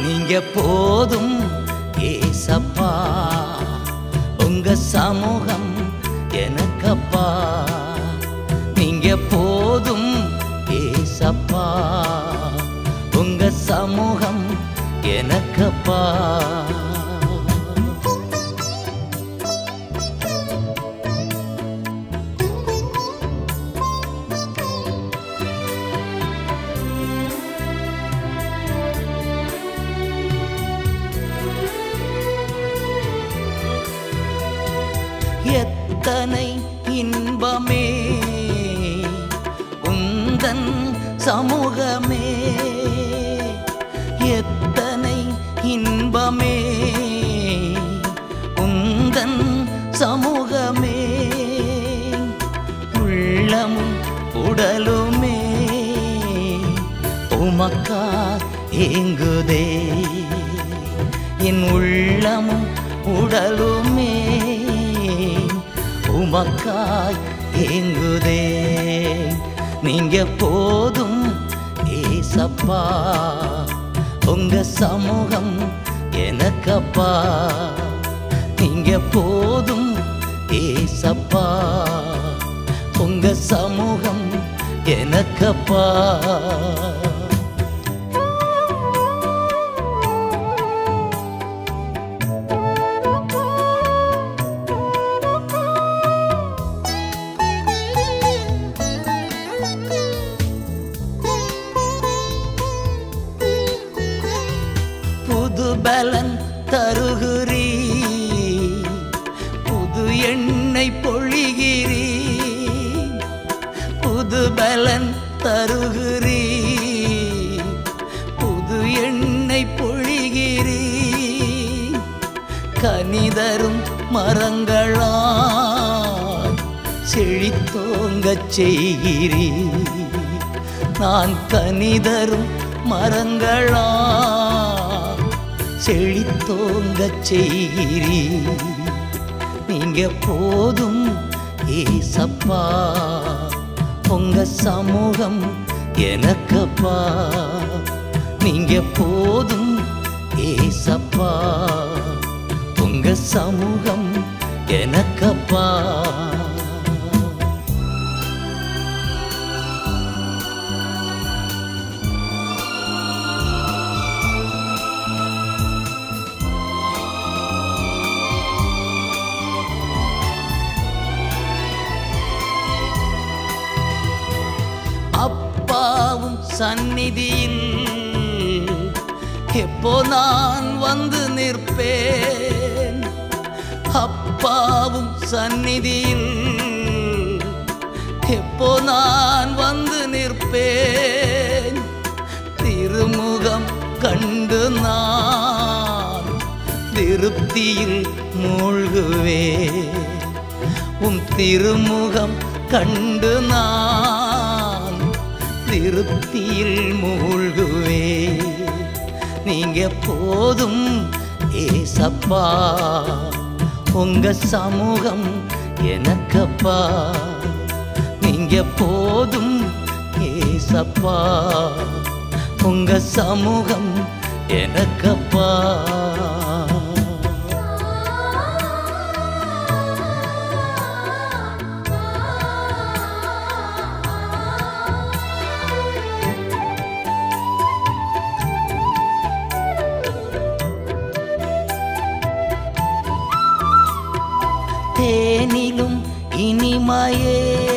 நீங்க போதும் ஏசப்பா, உங்க சமூகம் எனக்கப்பா. நீங்க போதும் ஏசப்பா, உங்க சமூகம் எனக்கப்பா. எத்தனை இன்பமே உந்தன் சமூகமே, எத்தனை இன்பமே உந்தன் சமூகமே. உள்ளமும் உடலுமே உமக்கா ஏங்குதே, என் உள்ளமும் உடலுமே உமக்காய் ஏங்குதே. நீங்க போதும் ஏசப்பா, உங்க சமூகம் எனக்கப்பா. நீங்க போதும் ஏசப்பா, உங்க சமூகம் எனக்கப்பா. புது பலன் தருகிறீ, புது எண்ணெய் பொழிகிறீ. புது பலன் தருகிறீ, புது எண்ணெய் பொழிகிறீ. கனிதரும் மரங்களாய் செழித்தோங்கச் செய்கிறீ. நான் கனிதரும் மரங்களா செழித்தோங்கச் செய்கிறீ. நீங்க போதும் ஏசப்பா, உங்க சமூகம் எனக்கப்பா. நீங்க போதும் ஏசப்பா, உங்க சமூகம் எனக்கப்பா. அப்பாவும் சந்நிதியில் எப்போ நான் வந்து நிற்பேன். அப்பாவும் சந்நிதியில் எப்போ நான் வந்து நிற்பேன். திருமுகம் கண்டு நான் திருப்தியில் மூழ்குவேன். திருமுகம் கண்டு நான் திருப்தியில் மூழ்குவே. நீங்க போதும் ஏசப்பா, உங்க சமூகம் எனக்கப்பா. நீங்க போதும் ஏசப்பா, உங்க சமூகம் எனக்கப்பா. தேனிலும் இனிமையே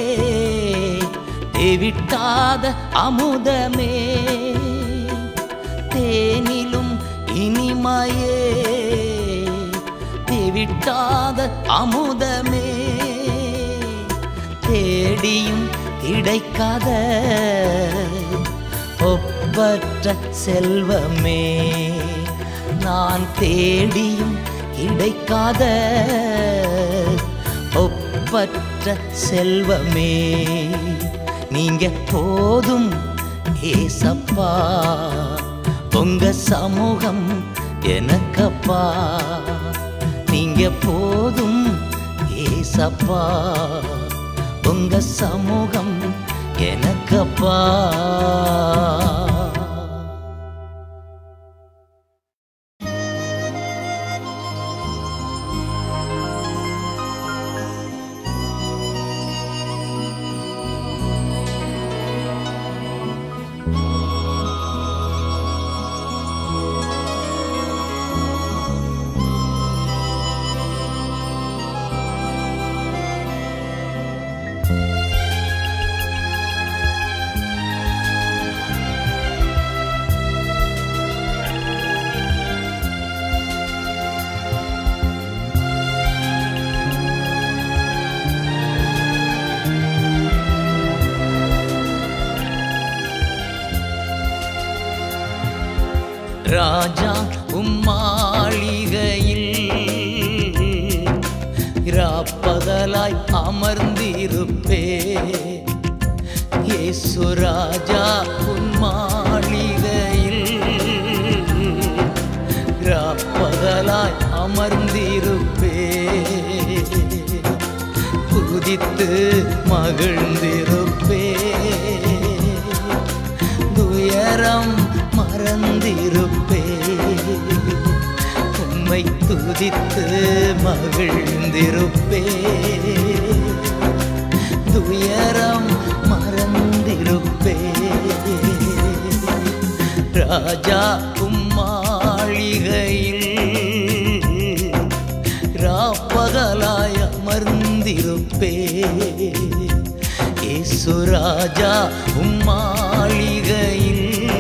தேவிட்டாத அமுதமே. தேனிலும் இனிமையே தேவிட்டாத அமுதமே. தேடியும் கிடைக்காத ஒப்பற்ற செல்வமே. நான் தேடியும் கிடைக்காத ஒப்பற்ற செல்வமே. நீங்க போதும் ஏசப்பா, உங்க சமூகம் எனக்கப்பா. நீங்க போதும் ஏசப்பா, உங்க சமூகம் எனக்கப்பா. ராஜா உம்மாளிகையில் ராப்பகலாய் அமர்ந்திருப்பே. இயேசு ராஜா உம்மாளிகையில் ராப்பகலாய் அமர்ந்திருப்பே. துதித்து மகிழ்ந்திருப்பே. துயரம் மறந்திருப்பே. உம்மை துதித்து மகிழ்ந்திருப்பே. துயரம் மறந்திருப்பே. ராஜா உம்மாளிகையில் ராப்பகலாய் அமர்ந்திருப்பே. இயேசு ராஜா உம்மாளிகையில்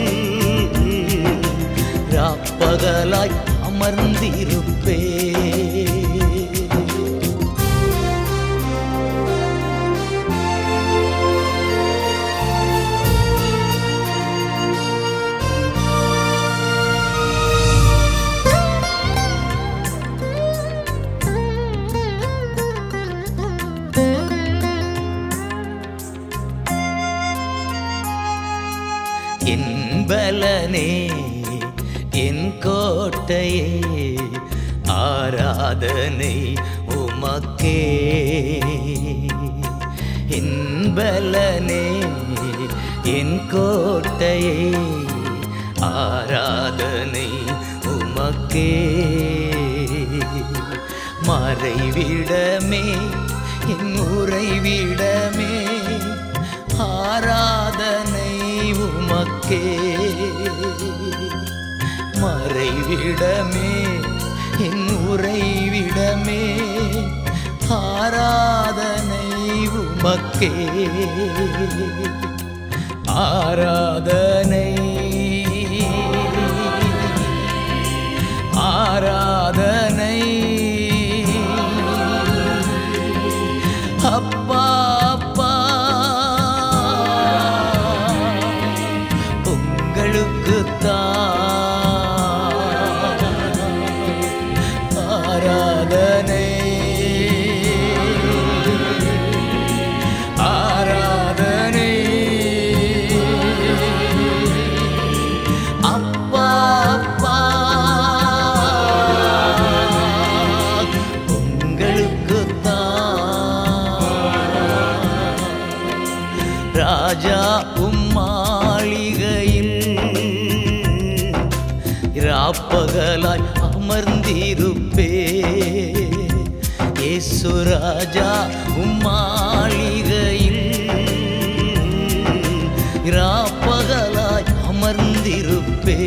ராப்பகலாய் அமர்ந்திருப்பே. என் பலனே என் கோட்டையே ஆராதனை உமக்கே. என் பலனே என் கோட்டையே ஆராதனை உமக்கே. மறைவிடமே என் உறைவிடமே ஆராதனை உமக்கே. மறைவிடமே என் உறைவிடமே ஆராதனை உமக்கே. ஆராதனை ஆராதனை அப்பா அப்பா ஆராதனை ஆராதனை அப்பா அப்பா உங்களுக்குத்தான். ராஜா உம்மாளிகையில் ராப்பகலாய் அமர்ந்திருப்பே. இயேசு ராஜா உம்மாளிகையில் ராப்பகலாய் அமர்ந்திருப்பே.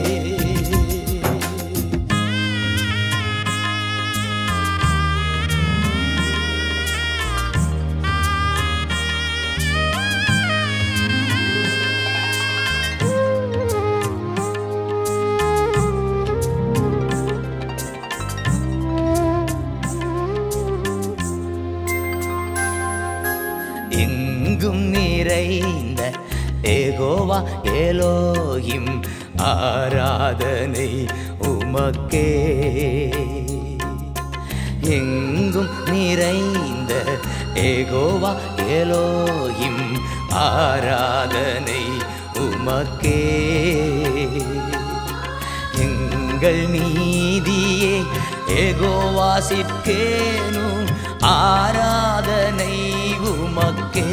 எங்கும் நிறைந்த யெகோவா எலோஹிம் ஆராதனை உமக்கே. எங்கும் நிறைந்த யெகோவா எலோஹிம் ஆராதனை உமக்கே. எங்கள் நீதியே யெகோவா சிற்கேனு ஆராதனை உமக்கே.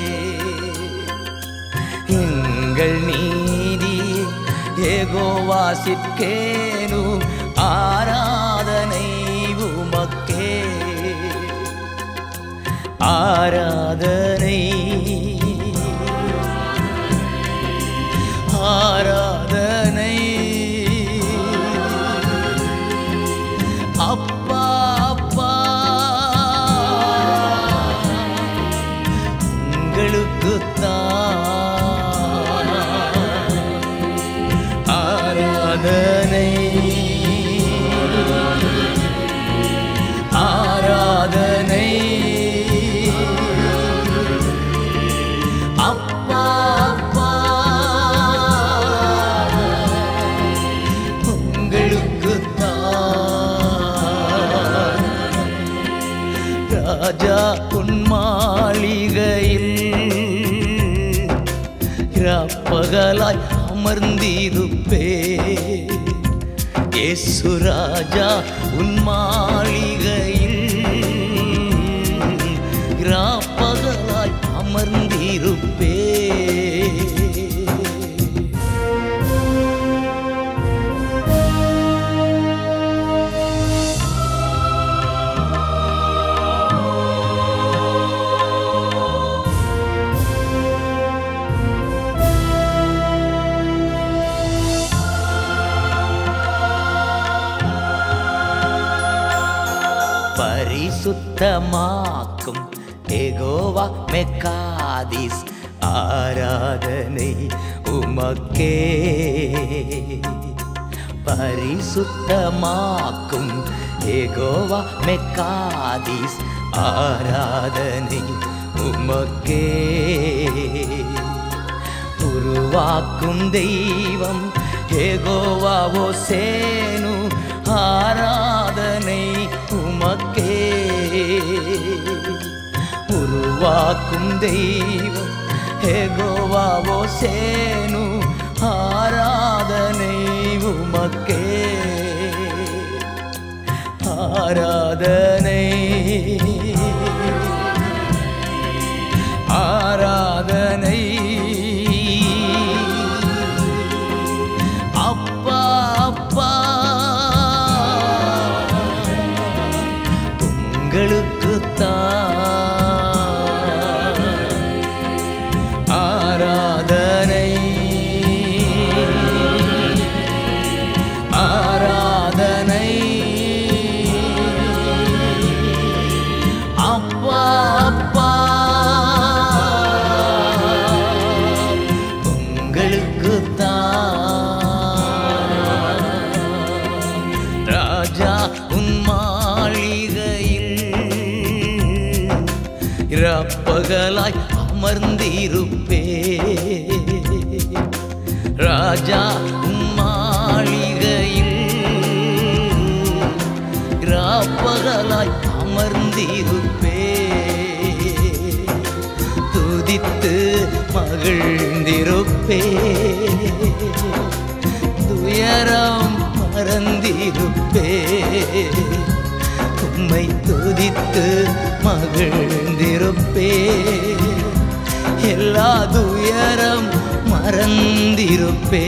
எங்கள் நீதி யெகோவா சிற்கேனு ஆராதனை உமக்கே. ஆராதனை ஆராதனை அப்பா அப்பா உங்களுக்குத்தான். ஆராதனை ஆராதனை பகலாய் அமர்ந்திருப்பே இயேசு ராஜா உன் மாளிகையில் பகலாய் அமர்ந்திருப்பே பரிசுத்தமாக்கும் யெகோவா மெக்காதிஸ் ஆராதனை உமக்கே பரிசுத்தமாக்கும் யெகோவா மெக்காதிஸ் ஆராதனை உமக்கே உருவாக்கும் தெய்வம் யெகோவா ஓசேனு ஆராதனை உமக்கே உருவாக்கும் தெய்வம் யெகோவா ஓசேனு ஆராதனை உமக்கே ஆராதனை ஆராதனை அப்பா அப்பா உங்களுக்குத்தான் ஆராதனை ஆராதனை அப்பா அப்பா ராஜா உன் மாளிகையில் இரப்பகலாய் அமர்ந்திருப்பே ராஜா உன் மாளிகையில் இரப்பகலாய் அமர்ந்திருப்பே துதித்து மகிழ்ந்திருப்பே துயரம் மறந்திருப்பே உம்மை துதித்து மகிழ்ந்திருப்பே எல்லா துயரம் மறந்திருப்பே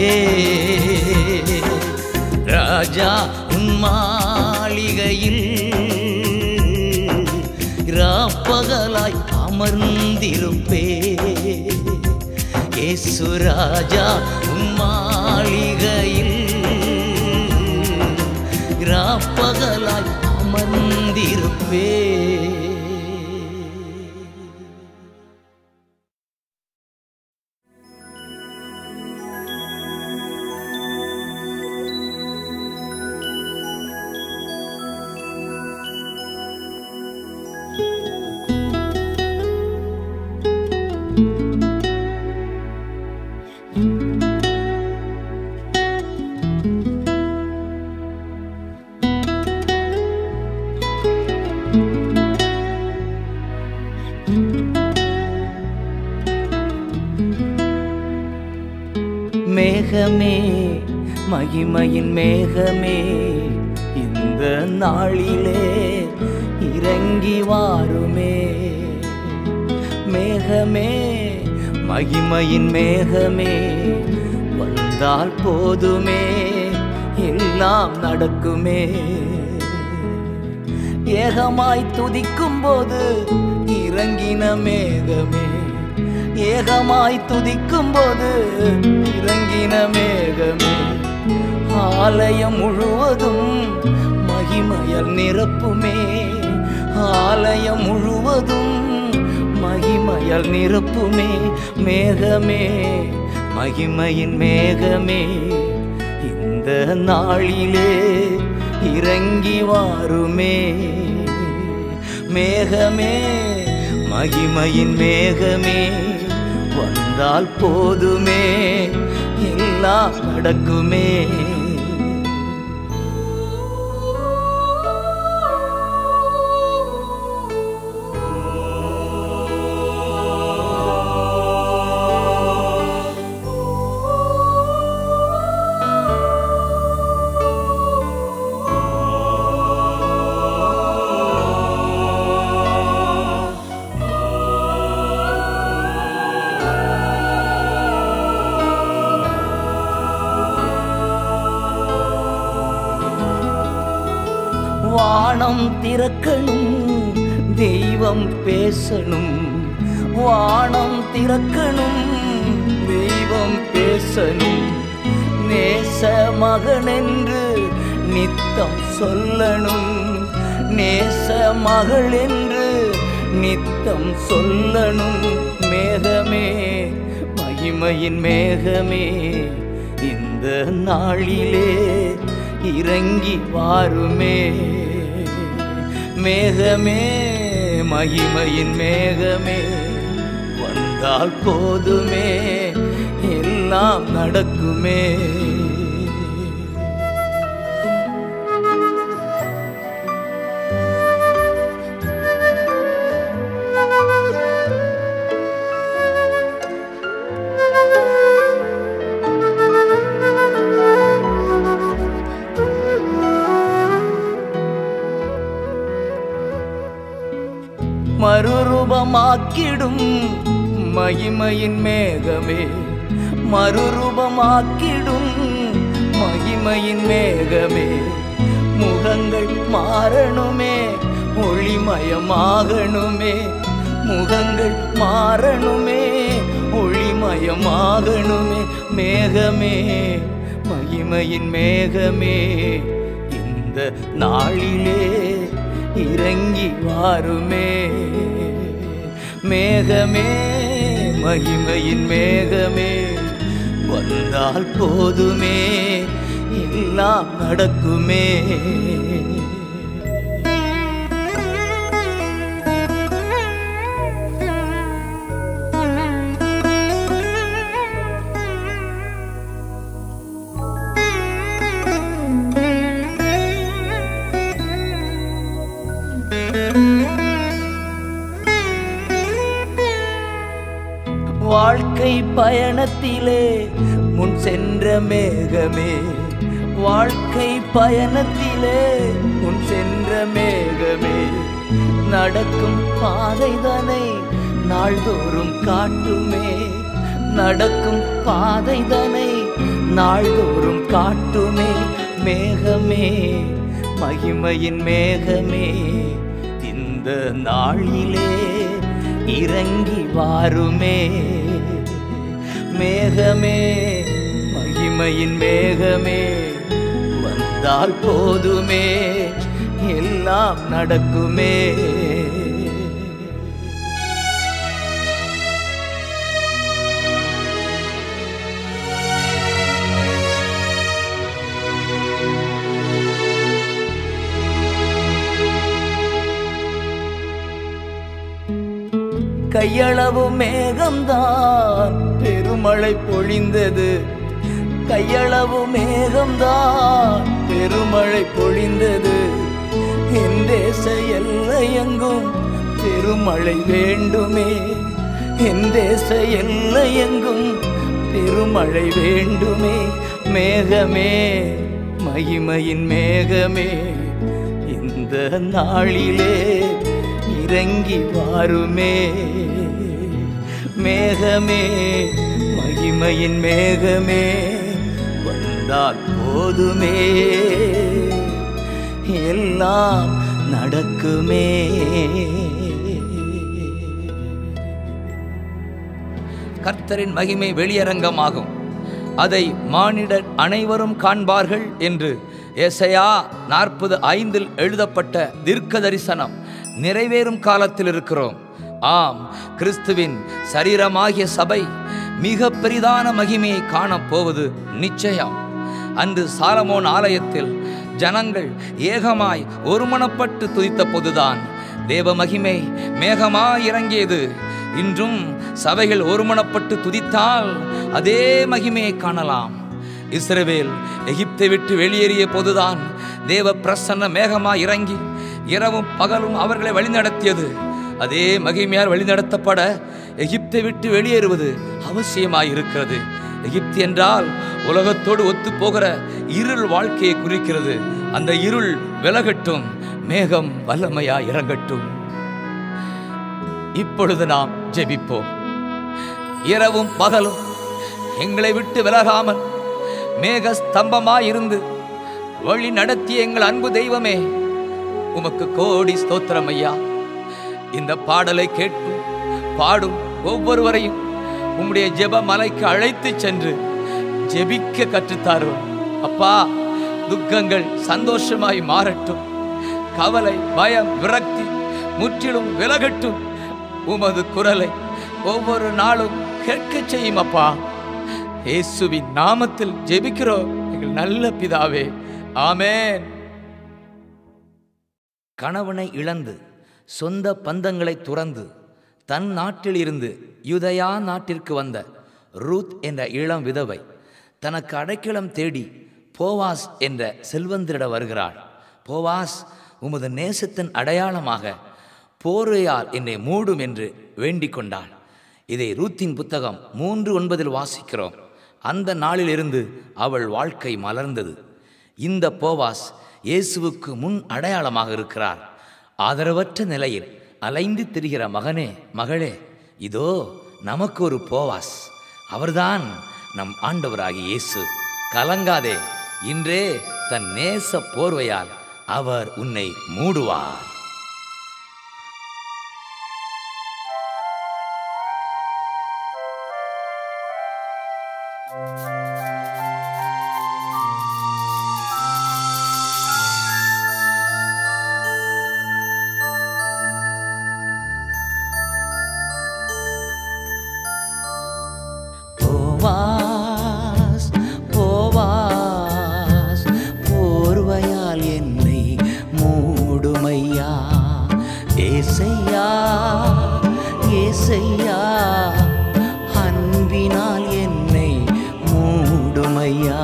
ராஜா உன் மாளிகையில் இரப்பகலாய் அமர்ந்திருப்பே இயேசு ராஜா உன் மாளிகையில் இரப்பகலாய் அமர்ந்திருப்பே மேகமே மகிமையின் மேகமே இந்த நாளிலே இறங்கி வாருமே மேகமே மகிமையின் மேகமே வந்தால் போதுமே எல்லாம் நடக்குமே ஏகமாய் துதிக்கும் போது இறங்கின மேகமே ஏகமாய் துதிக்கும் போது இறங்கின மேகமே ஆலயம் முழுவதும் மகிமையால் நிரப்புமே ஆலயம் முழுவதும் மகிமையால் நிரப்புமே மேகமே மகிமையின் மேகமே இந்த நாளிலே இறங்கி வாருமே மேகமே மகிமையின் மேகமே வந்தால் போதுமே எல்லாம் நடக்குமே வானம் திறக்கணும், தெய்வம் பேசணும். வானம் திறக்கணும், தெய்வம் பேசணும். நேச மகனென்று நித்தம் சொல்லணும், நேச மகள் என்று நித்தம் சொல்லணும். மேகமே, மகிமையின் மேகமே, இந்த நாளிலே இறங்கி வாருமே. மேகமே, மகிமையின் மேகமே, வந்தால் போதுமே, எல்லாம் நடக்குமே. மறுரூபமாக்கிடும் மகிமையின் மேகமே, மறுரூபமாக்கிடும் மகிமையின் மேகமே. முகங்கள் மாறணுமே, ஒளிமயமாகணுமே. முகங்கள் மாறணுமே, ஒளிமயமாகணுமே. மேகமே, மகிமையின் மேகமே, இந்த நாளிலே இறங்கி வாருமே. மேகமே, மகிமையின் மேகமே, வந்தால் போதுமே, எல்லாம் நடக்குமே. வாழ்க்கை பயணத்திலே முன் சென்ற மேகமே, வாழ்க்கை பயணத்திலே முன் சென்ற மேகமே. நடக்கும் பாதைதனை நாள்தோறும் காட்டுமே, நடக்கும் பாதைதனை நாள்தோறும் காட்டுமே. மேகமே, மகிமையின் மேகமே, இந்த நாளிலே இறங்கி வாருமே. மேகமே, மகிமையின் மேகமே, வந்தால் போதுமே, எல்லாம் நடக்குமே. கையளவு மேகம்தான் பெருமழை பொழிந்தது, கையளவு மேகம்தான் பெருமழை பொழிந்தது. என் தேச எல்லையெங்கும் பெருமழை வேண்டுமே, என் தேச எல்லையெங்கும் பெருமழை வேண்டுமே. மேகமே, மகிமையின் மேகமே, இந்த நாளிலே இறங்கி வாருமே. மேகமே, மகிமையின் மேகமே, வந்தால் போதுமே, எல்லாம் நடக்குமே. கர்த்தரின் மகிமை வெளியரங்கமாகும், அதை மானிடர் அனைவரும் காண்பார்கள் என்று ஏசாயா 40:5 எழுதப்பட்ட தீர்க்க தரிசனம் நிறைவேறும் காலத்தில் இருக்கிறோம். ஆம், கிறிஸ்துவின் சரீரமாகிய சபை மிக பெரிதான மகிமையை காணப்போவது நிச்சயம். அன்று சாலமோன் ஆலயத்தில் ஜனங்கள் ஏகமாய் ஒருமனப்பட்டு துதித்த போதுதான் தேவ மகிமை மேகமாய் இறங்கியது. இன்றும் சபைகள் ஒருமனப்பட்டு துதித்தால் அதே மகிமையை காணலாம். இஸ்ரவேல் எகிப்தை விட்டு வெளியேறிய போதுதான் தேவ பிரசன்ன மேகமாய் இறங்கி இரவும் பகலும் அவர்களை வழிநடத்தியது. அதே மகிமையால் வழிநடத்தப்பட எகிப்தை விட்டு வெளியேறுவது அவசியமாயிருக்கிறது. எகிப்து என்றால் உலகத்தோடு ஒத்து போகிற இருள் வாழ்க்கையை குறிக்கிறது. அந்த இருள் விலகட்டும், மேகம் வல்லமையாய் இறங்கட்டும். இப்பொழுது நாம் ஜெபிப்போம். இரவும் பகலும் எங்களை விட்டு விலகாமல் மேக ஸ்தம்பமாயிருந்து வழி நடத்திய எங்கள் அன்பு தெய்வமே, உமக்கு கோடி ஸ்தோத்திரம் ஐயா. இந்த பாடலை கேட்கும் பாடும் ஒவ்வொருவரையும் உம்முடைய ஜெப மலைக்கு அழைத்து சென்று ஜெபிக்க கற்றுத்தாரும் அப்பா. துக்கங்கள் சந்தோஷமாய் மாறட்டும், கவலை பயம் விரக்தி முற்றிலும் விலகட்டும். உமது குரலை ஒவ்வொரு நாளும் கேட்க செய்யும் அப்பா. இயேசுவின் நாமத்தில் ஜெபிக்கிறோம் எங்கள் நல்ல பிதாவே, ஆமென். கணவனை இழந்து சொந்த பந்தங்களை துறந்து தன் நாட்டில் இருந்து யூதயா நாட்டிற்கு வந்த ரூத் என்ற இளம் விதவை தனக்கு அடைக்கலம் தேடி போவாஸ் என்ற செல்வந்தரிட வருகிறாள். போவாஸ் உமது நேசத்தின் அடையாளமாக போர்வையால் என்னை மூடும் என்று வேண்டிக் கொண்டாள். இதை ரூத்தின் புத்தகம் 3:9 வாசிக்கிறோம். அந்த நாளிலிருந்து அவள் வாழ்க்கை மலர்ந்தது. இந்த போவாஸ் இயேசுவுக்கு முன் அடையாளமாக இருக்கிறார். ஆதரவற்ற நிலையில் அலைந்து திரிகிற மகனே மகளே, இதோ நமக்கு ஒரு போவாஸ். அவர்தான் நம் ஆண்டவராகிய இயேசு. கலங்காதே, இன்றே தன் நேச போர்வையால் அவர் உன்னை மூடுவார். போவாஸ் போவாஸ் போர்வையால் என்னை மூடுமையா. ஏசையா ஏசையா அன்பினால் என்னை மூடுமையா.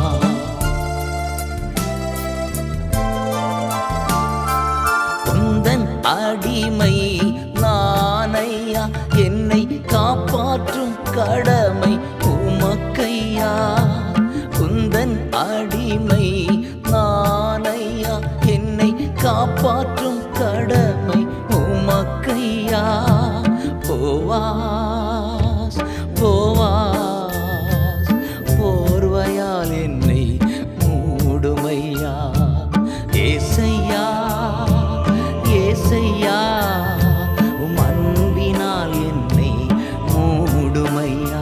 உந்தன் அடிமை நானையா, என்னை காப்பாற்றும் கடமை உமக்கையா. உந்தன் அடிமை நானையா, என்னை காப்பாற்றும் கடமை உமக்கையா. போவாஸ் போவாஸ் போர்வையால் என்னை மூடுமையா. ஏசையா ஏசையா உம் அன்பினால் என்னை மூடுமையா.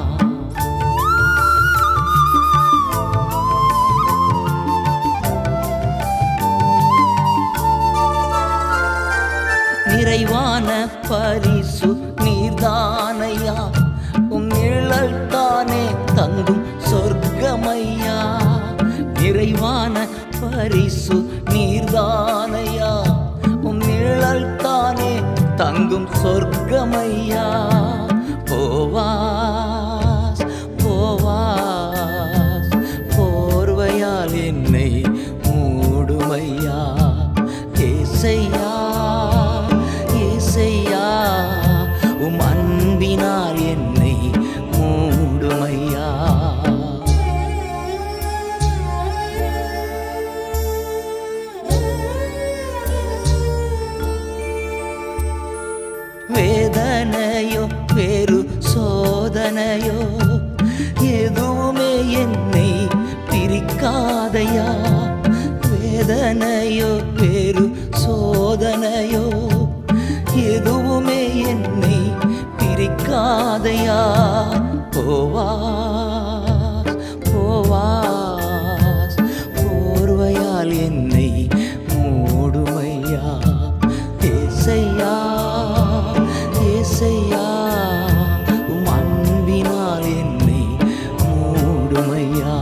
நிறைவான பரிசு நீர்தானையா, உம் நிழல் தானே தங்கும் சொர்க்கமையா. நிறைவான பரிசு நீர்தானையா, உம் நிழல் தானே தங்கும் சொர்க்கமையா. போவாஸ் போவாஸ் போர்வையால் என்னை மூடுமையா. ஏசையா ஏசையா உம் அன்பினால் என்னை மூடுமையா. வேதனையோ வேறு சோதனையோ எதுவுமே என்னை பிரிக்காதையா. வேதனையோ வேறு சோதனையோ எதுவுமே என்னை பிரிக்காதையா. போவாஸ் போவாஸ் போர்வையால் என்னை மூடுமையா. ஏசையா ஏசையா உம் அன்பினால் என்னை மூடுமையா.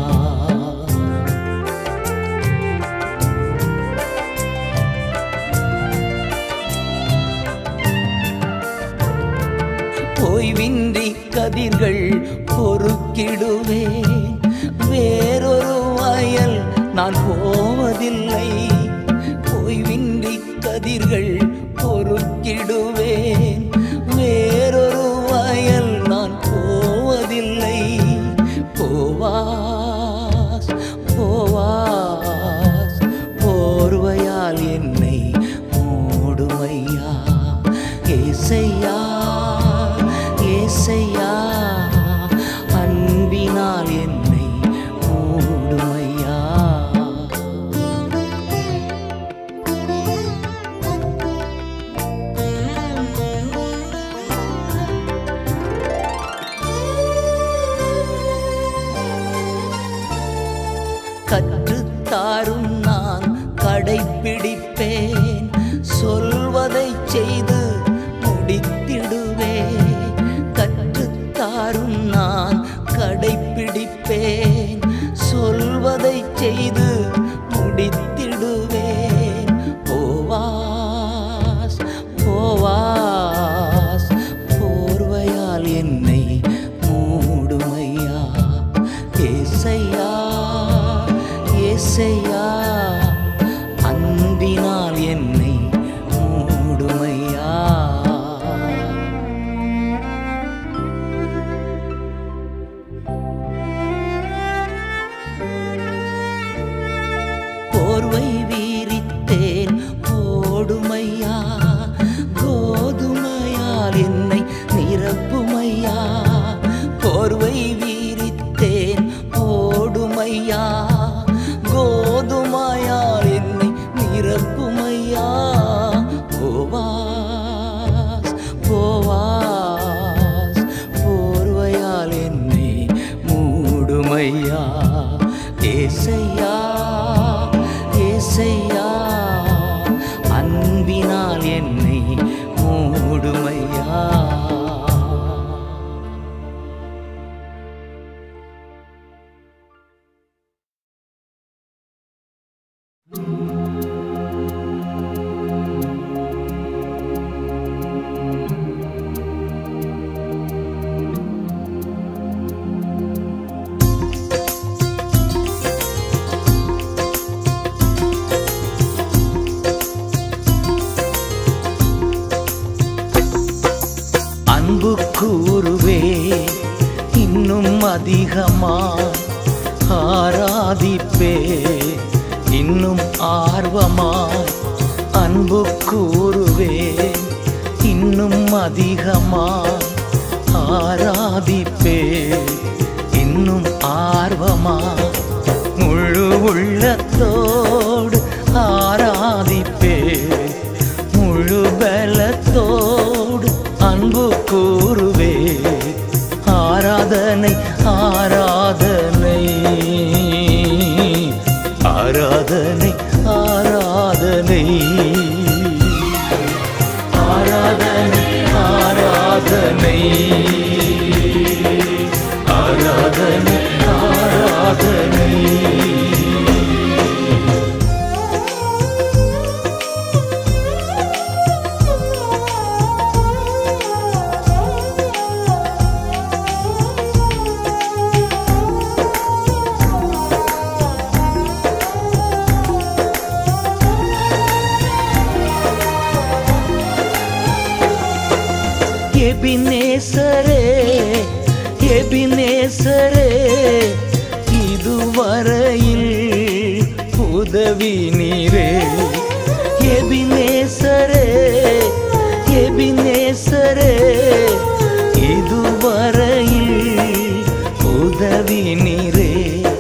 ஓய்வின்றி கதிர்கள் பொறுக்கிடுவேன், வேறொரு வயல் நான் போவதில்லை. ஓய்வின்றி கதிர்கள் பொறுக்கிடுவேன், வேறொரு வயல் நான் போவதில்லை. போவாஸ் போவாஸ் போர்வையால் என்னை மூடுமையா. ஏசையா ஏசையா அன்பினால் என்னை மூடுமையா. கற்றுத்தாரும் நான் கடைப்பிடிப்பேன். சொல்வதை செய்து முடித்திடுவேன். கற்றுத்தாரும் நான் கடைப்பிடிப்பேன். சொல்வதை செய்து முடித்திடுவேன். போவாஸ் போவாஸ் போர்வையால் என்னை மூடுமையா. ஏசையா ஏசையா அன்பினால் என்னை மூடுமையா. போர்வை வீரித்தேன் ஓடுமையா. கோதுமையால் என்னை நிரப்புமையா. போர்வை வீரித்தேன் ஓடுமையா. கோதுமையால் என்னை நிரப்புமையா. போவாஸ் போவாஸ் போர்வையால் என்னை மூடுமையா. ஏசையா ஏசையா அன்பினால் என்னை மூடுமையா. அன்பு கூறுவே இன்னும் அதிகமாய் ஆராதிப்பே இன்னும் ஆர்வமாய். அன்பு கூறுவே இன்னும் அதிகமாய் ஆராதிப்பே இன்னும் ஆர்வமாய். முழு உள்ளத்தோடு ஆராதிப்பே முழு பலத்தோடு அன்பு கூறுவே. ஆராதனை ஆராதனை ஆராதனை ஆராதனை ஆராதனை ஆராதனை ஆராதனை ஆராதனை. எபினேசரே எபினேசரே இதுவரையில் உதவி நீரே. எபினேசரே எபினேசரே இதுவரையில் உதவி நீரே.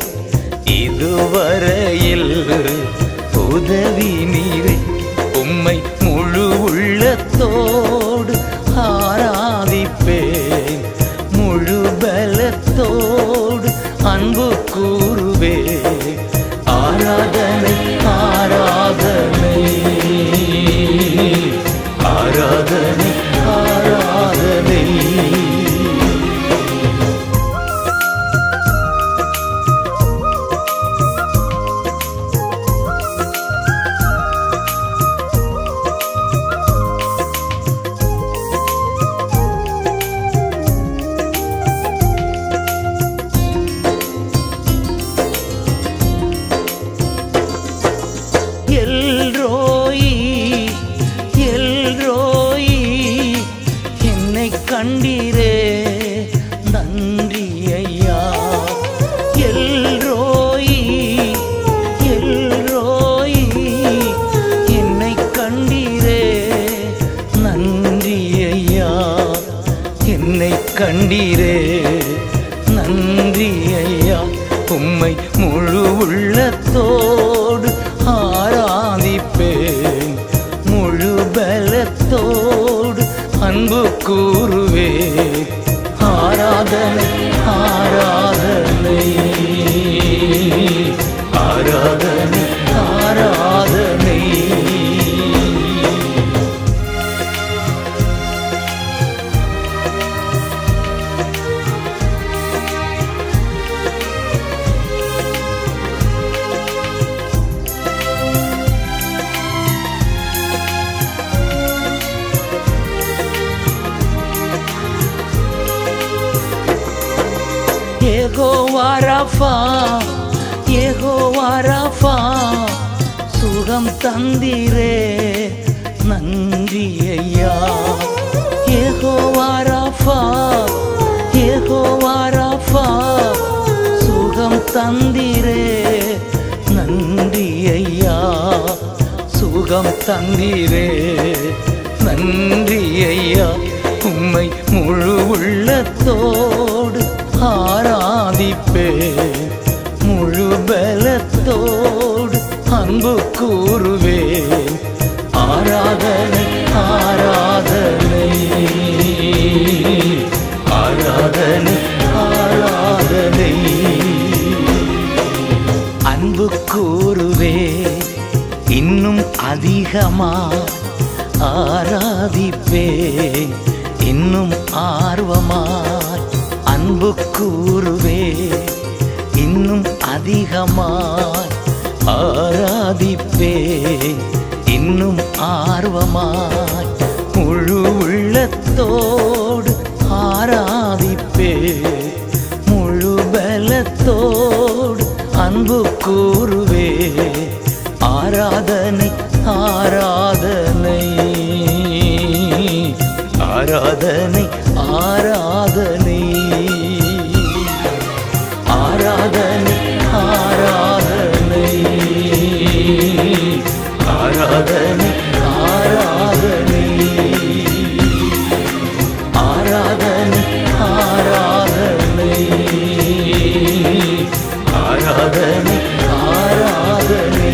இதுவரையில் உதவி நீரே. உம்மை முழு உள்ளத்தோடு ஆராதிப்பேன் முழு பலத்தோடு அன்பு கூறுவே. ஆராதனை ஆராதனை ஆராதனை ஆராதனை. கண்டீரே நன்றி ஐயா. எல்ரோயி எல்ரோயி என்னை கண்டீரே நன்றி ஐயா. என்னை கண்டீரே நன்றி ஐயா. உம்மை முழு உள்ளத்தோடு ஆராதிப்பேன் முழு பலத்தோடு அன்பு கூறுவே. ஆராதனை ஆராதனை யெகோவா ராஃபா, யெகோவா ராஃபா, சுகம் தந்தீரே நன்றி ஐயா. யெகோவா ராஃபா, யெகோவா ராஃபா, சுகம் தந்தீரே நன்றி ஐயா. சுகம் தந்தீரே நன்றி ஐயா. உம்மை முழு உள்ளத்தோடு ஆராதிப்பேன், முழு பலத்தோடு அன்பு கூறுவேன். ஆராதனை ஆராதனை ஆராதனை ஆராதனை. அன்பு கூறுவேன் இன்னும் அதிகமா, ஆராதிப்பேன் இன்னும் ஆர்வமாய். அன்பு கூறுவேன் இன்னும் அதிகமாய், ஆராதிப்பேன் இன்னும் ஆர்வமாய். முழு உள்ளத்தோடு ஆராதிப்பேன், முழு பலத்தோடு அன்பு கூறுவேன். ஆராதனை ஆராதனை ஆராதனை ஆராதனை ஆராதனை ஆராதனை ஆராதனை ஆராதனை ஆராதனை ஆராதனை ஆராதனை ஆராதனை.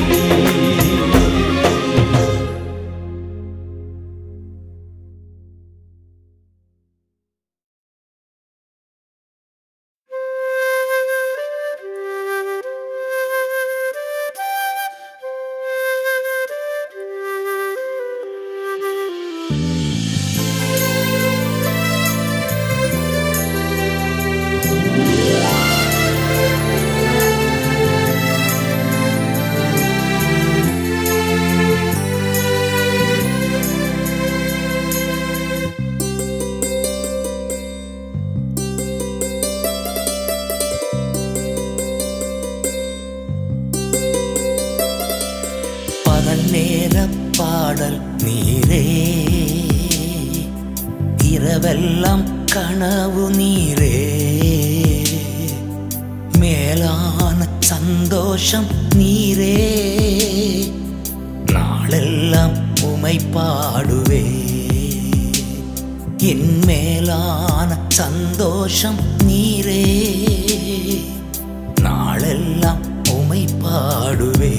பாடல் நீரே, இரவெல்லாம் கனவு நீரே. மேலான சந்தோஷம் நீரே, நாளெல்லாம் உமை பாடுவே. என் மேலான சந்தோஷம் நீரே, நாளெல்லாம் உமை பாடுவேன்.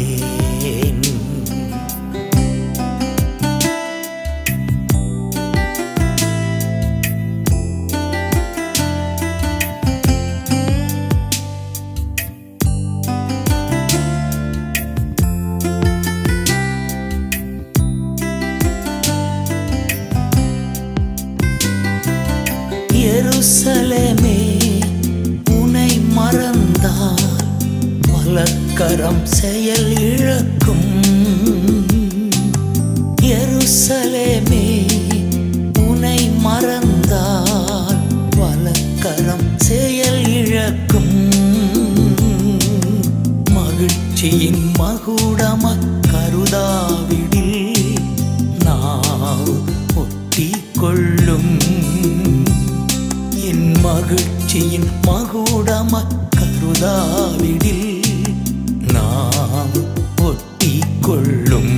எருசலேமே உனை மறந்தால் வலக்கரம் செயல் இழக்கும். எருசலேமே உனை மறந்தால் வலக்கரம் செயல் இழக்கும். மகிழ்ச்சியின் மகுடம கருதாவிடில் நான் ஒட்டி கொள்ளும். என் மகிழ்ச்சியின் மகுடம கருதாவிடில் நாம் ஒட்டி கொள்ளும்.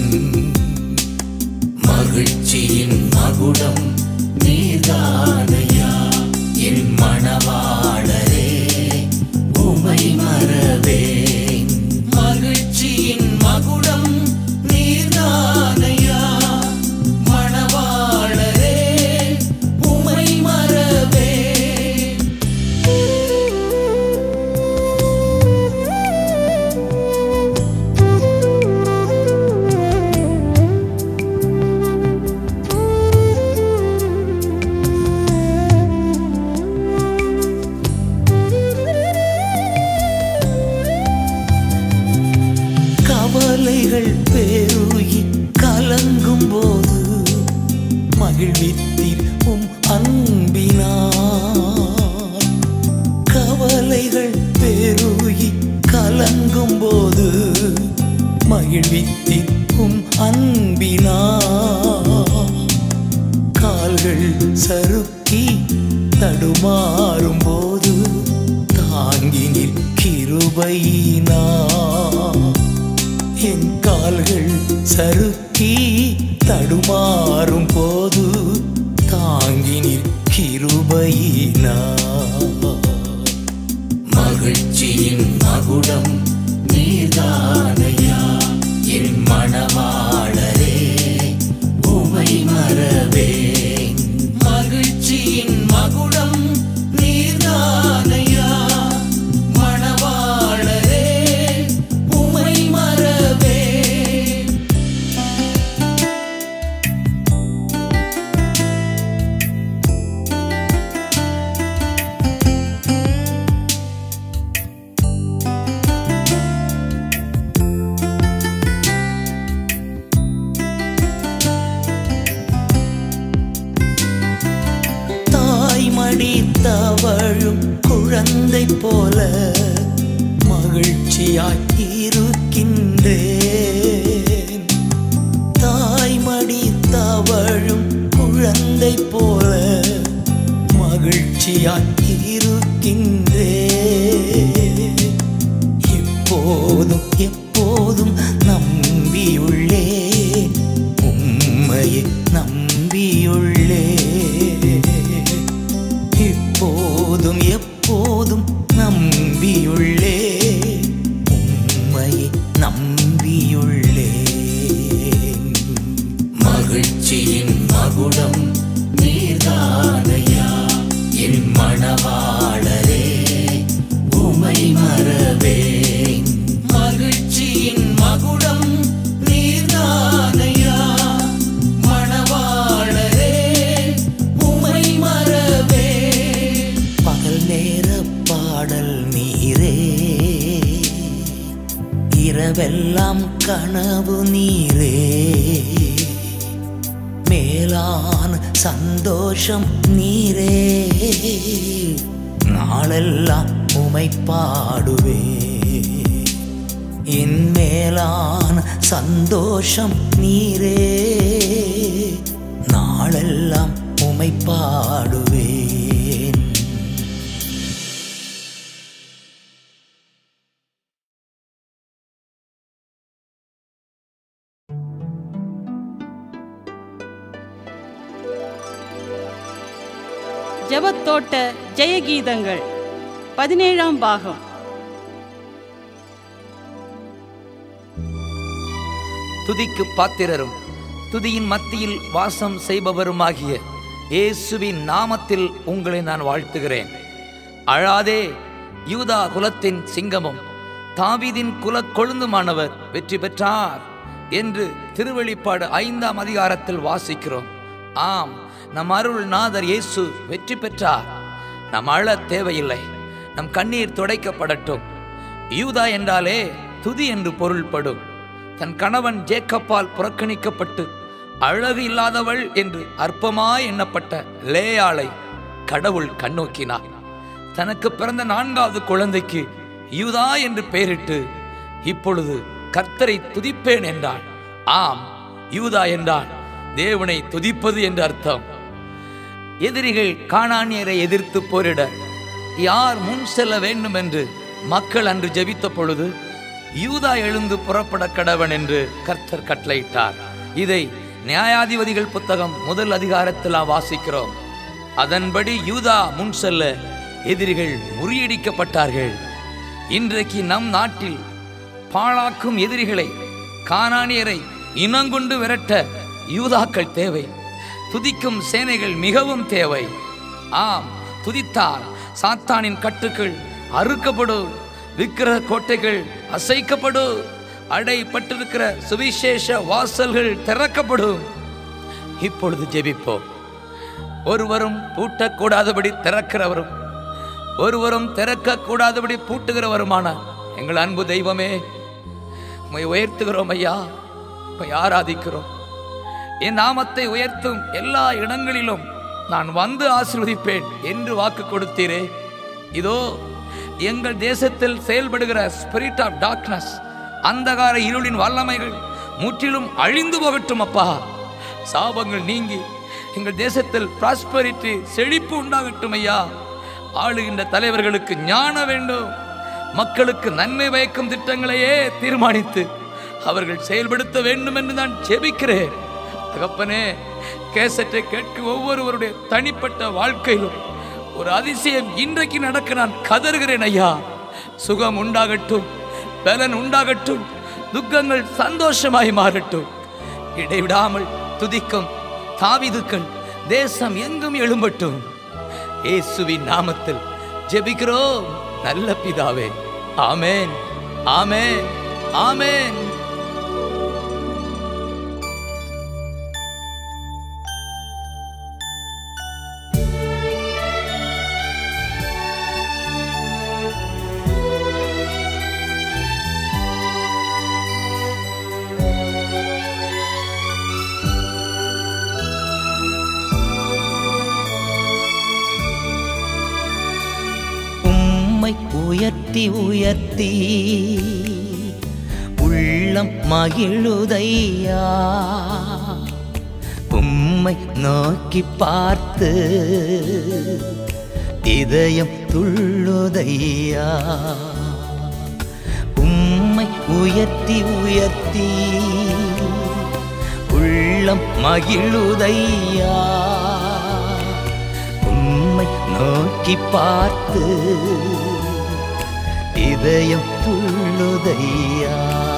மகிழ்ச்சியின் மகுடம் நீதானையா என் மணவாளரே, உமை மறவேன். மகிழ்ச்சியின் மகுடம் நீதானையா மணவாளரே, உமை மறவேன். கிருபையினா என் கால்கள் சறுக்கி தடுமாறும் போது தாங்கி நிற்கிருபையினா மகிழ்ச்சியின் மகுடம் நீர்தானையா என் மணவாளரே உமை மறவேன் மகிழ்ச்சியின் மகுடம் நீர்தானையா மணவாளரே உமை மறவேன் மடித்தவழும் குழந்தை போல மகிழ்ச்சியாய் இருக்கின்றேன் தாய் மடித்தவழும் குழந்தை போல மகிழ்ச்சியாய் இருக்கின்றேன் எப்போதும் எப்போதும் நம்பியுள்ளேன் உம்மையை நம்பியுள்ளேன் எப்போதும் எப்போதும் நம்பியுள்ளே உம்மையை நம்பியுள்ளேன் மகிழ்ச்சியின் மகுடம் நீர்தானையா என் மணவாளரே உமை மறவேன் மகிழ்ச்சியின் மகுடம் நீர்தானையா மணவாளரே உமை மறவேன் பகல் நேர பாடல் நீரே இரவெல்லாம் கனவு நீரே மேலான சந்தோஷம் நீரே நாளெல்லாம் உமை பாடுவே என் மேலான சந்தோஷம் நீரே நாளெல்லாம் உமை பாடுவேன் ஜெபத்தோட்ட ஜெயகீதங்கள் 17ஆம் பாகம். துதிக்கு பாத்திரரும் துதியின் மத்தியில் வாசம் செய்பவருமாகிய இயேசுவின் நாமத்தில் உங்களை நான் வாழ்த்துகிறேன். அழாதே, யூதா குலத்தின் சிங்கமும் தாவீதின் குல கொழுந்துமானவர் வெற்றி பெற்றார் என்று திருவெளிப்பாடு 5ஆம் அதிகாரத்தில் வாசிக்கிறோம். ஆம், நம் அருள்நாதர் இயேசு வெற்றி பெற்றார். நம் அழ தேவையில்லை, நம் கண்ணீர் துடைக்கப்படட்டும். யூதா என்றாலே துதி என்று பொருள்படும். தன் கணவன் ஜேக்கப்பால் புறக்கணிக்கப்பட்டு அழகு இல்லாதவள் என்று அற்பமாய் எண்ணப்பட்ட லேயாளை கடவுள் கண்ணோக்கினார். தனக்கு பிறந்த 4வது குழந்தைக்கு யூதா என்று பெயரிட்டு இப்பொழுது கர்த்தரை துதிப்பேன் என்றாள். ஆம், யூதா என்றால் தேவனை துதிப்பது என்று அர்த்தம். எதிரிகள் கானானியரை எதிர்த்து போரிட யார் முன் செல்ல வேண்டும் என்று மக்கள் அன்று ஜெபித்த பொழுது யூதா எழுந்து புறப்பட கடவன் என்று கர்த்தர் கட்டளையிட்டார். இதை நியாயாதிபதிகள் புத்தகம் 1 அதிகாரத்தில் வாசிக்கிறோம். அதன்படி யூதா முன் செல்ல எதிரிகள் முறியடிக்கப்பட்டார்கள். இன்றைக்கு நம் நாட்டில் பாழாக்கும் எதிரிகளை, கானானியரை இனங்கொண்டு விரட்ட யூதாக்கள் தேவை. துதிக்கும் சேனைகள் மிகவும் தேவை. ஆம், துதித்தால் சாத்தானின் கட்டுக்கள் அறுக்கப்படும், விக்கிரக கோட்டைகள் அசைக்கப்படும், அடைப்பட்டிருக்கிற சுவிசேஷ வாசல்கள் திறக்கப்படும். இப்பொழுது ஜெபிப்போம். ஒருவரும் பூட்டக்கூடாதபடி திறக்கிறவரும் ஒருவரும் திறக்கக்கூடாதபடி பூட்டுகிறவருமான எங்கள் அன்பு தெய்வமே, உம்மை உயர்த்துகிறோம் ஐயா, உம்மை ஆராதிக்கிறோம். என் நாமத்தை உயர்த்தும் எல்லா இடங்களிலும் நான் வந்து ஆசீர்வதிப்பேன் என்று வாக்கு கொடுத்தீரே. இதோ எங்கள் தேசத்தில் செயல்படுகிற ஸ்பிரிட் ஆஃப் டார்க்னஸ், அந்தகார இருளின் வல்லமைகள் முற்றிலும் அழிந்து போகட்டும் அப்பா. சாபங்கள் நீங்கி எங்கள் தேசத்தில் பிராஸ்பரிட்டி, செழிப்பு உண்டாகட்டும் ஐயா. ஆளுகின்ற தலைவர்களுக்கு ஞானம் வேண்டும், மக்களுக்கு நன்மை பயக்கும் திட்டங்களையே தீர்மானித்து அவர்கள் செயல்படுத்த வேண்டும் என்று நான் ஜெபிக்கிறேன். தகப்பனே, கேசட்டை கேட்கும் ஒவ்வொருவருடைய தனிப்பட்ட வாழ்க்கையிலும் ஒரு அதிசயம் இன்றைக்கு நடக்க நான் கதறுகிறேன் ஐயா. சுகம் உண்டாகட்டும், பலன் உண்டாகட்டும், துக்கங்கள் சந்தோஷமாய் மாறட்டும். இடைவிடாமல் துதிக்கும் தாவீதுக்கள் தேசம் எங்கும் எழும்பட்டும். இயேசுவின் நாமத்தில் ஜெபிக்கிறோம் நல்ல பிதாவே. ஆமென், ஆமென், ஆமென். உயர்த்தி உயர்த்தி உள்ளம் மகிழுதையா, உம்மை நோக்கி பார்த்து இதயம் துள்ளுதையா. உம்மை உயர்த்தி உயர்த்தி உள்ளம் மகிழுதையா, உம்மை நோக்கி பார்த்து இதயம் துள்ளுதையா.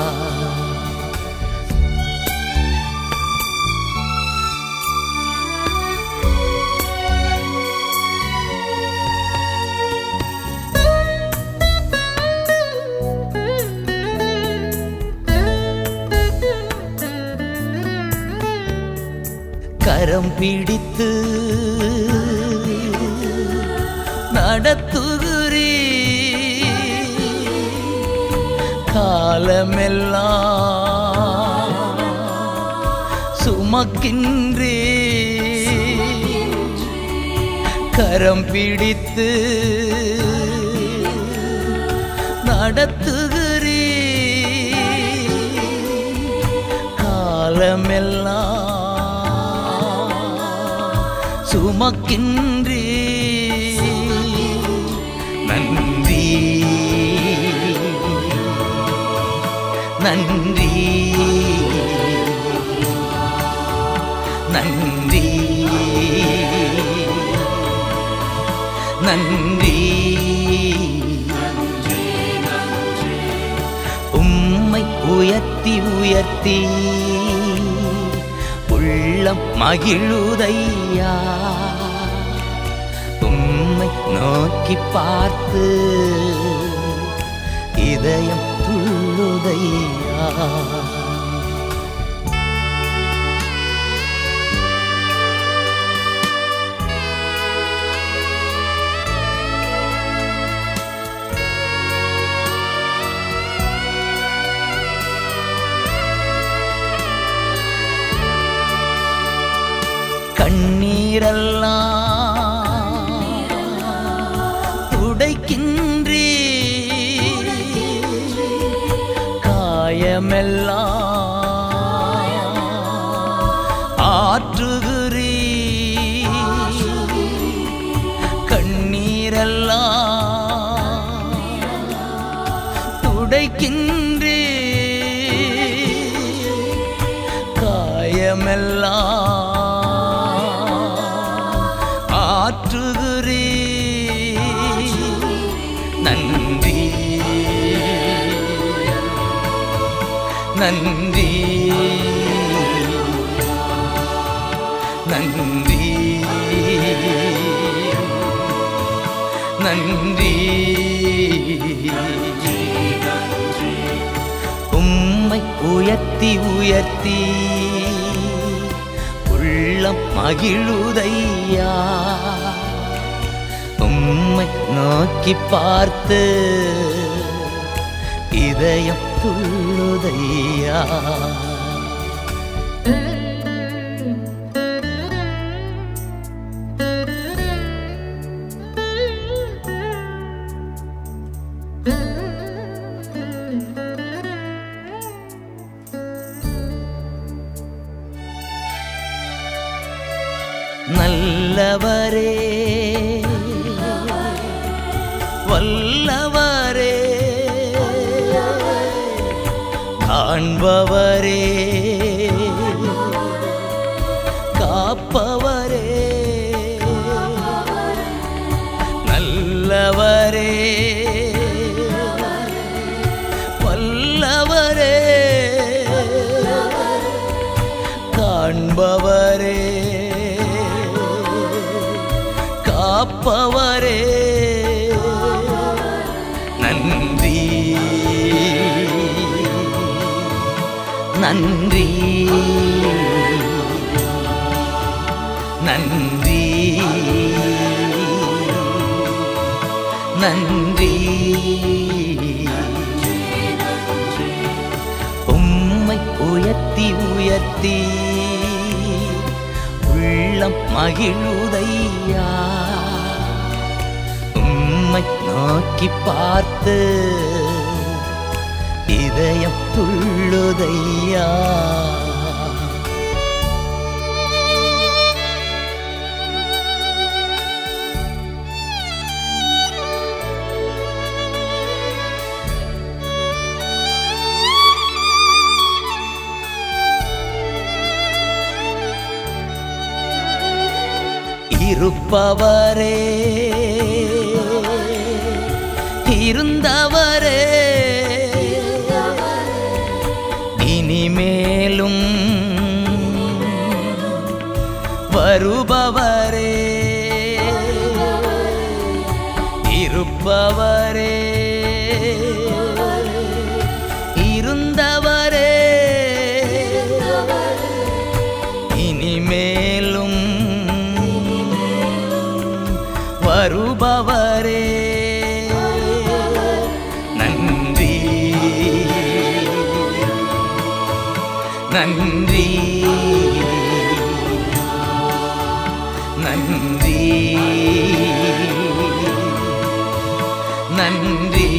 கரம் பிடித்து நடத்துகிறீ, காலமெல்லாம் சுமக்கின்றே. கரம் பிடித்து நடத்துகிறீ, காலமெல்லாம் சுமக்கின்றே. நன்றி நன்றி நன்றி நன்றி. உம்மை உயர்த்தி உயர்த்தி உள்ளம் மகிழுதையா, உம்மை நோக்கி பார்த்து இதயம் துள்ளுதையா. கண்ணீரெல்லாம் துடைக்கின்றே, காயமெல்லாம் ஆற்றுகிறீ. கண்ணீரெல்லாம் துடைக்கின்றே, காயமெல்லாம் ஆற்றுகிறீ. நன்றி நன்றி நன்றி நன்றி. உம்மை உயர்த்தி உயர்த்தி உள்ளம் மகிழுதையா, உம்மை நோக்கி பார்த்து இதயம் துள்ளுதையா. நல்லவரே வல்லவரே காண்பவரே காப்பவரே நல்லவரே வல்லவரே காண்பவரே காப்பவரே நன்றி நன்றி நன்றி நன்றி உம்மை உயர்த்தி உயர்த்தி உள்ளம் மகிழுதையா உம்மை நோக்கி பார்த்து இதயம் துள்ளுதையா இருப்பவரே இருந்தவரே இனிமேலும் வருபவரே இருப்பவரே இருந்தவரே இனிமேலும் வருபவரே நன்றி நன்றி நன்றி நன்றி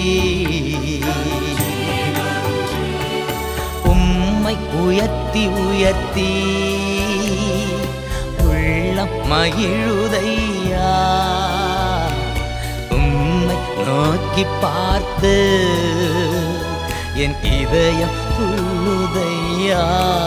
உம்மை உயர்த்தி உயர்த்தி உள்ளம் மகிழுதையா உம்மை நோக்கி பார்த்து என் இதயம் துள்ளுதையா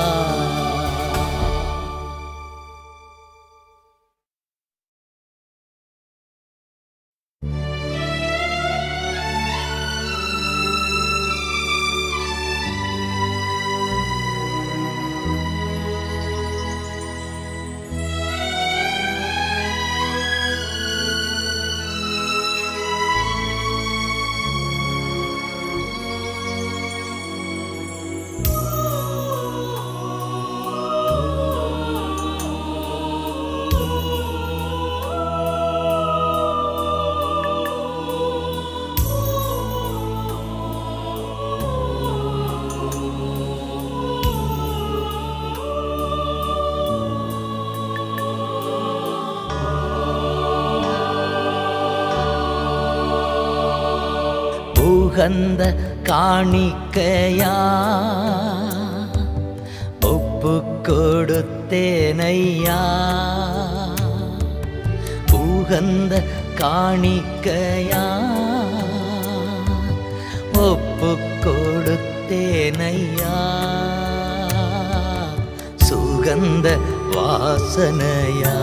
உகந்த காணிக்கையா ஒப்பு கொடுத்தேனையா உகந்த காணிக்கையா ஒப்பு கொடுத்தேனையா சுகந்த வாசனையா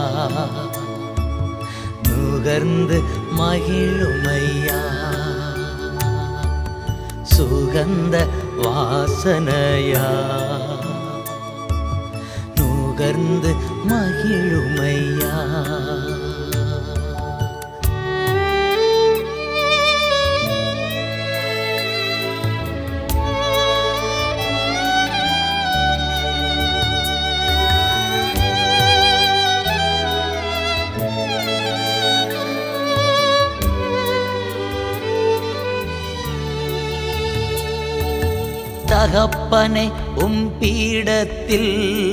நுகர்ந்து மகிழுமையா சுகந்த வாசனையா நுகர்ந்து மகிழுமையா தகப்பனே உம் பீடத்தில்